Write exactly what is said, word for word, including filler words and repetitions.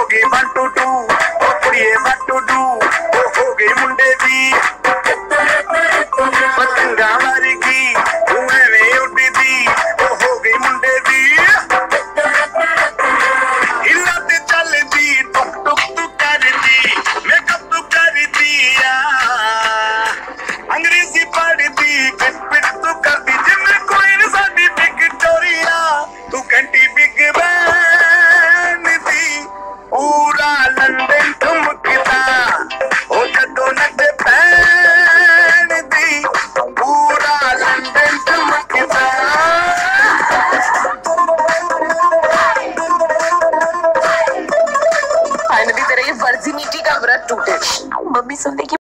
हो गई one two two ओ कुड़िए वन टू टू ओ हो गई मुंडे दी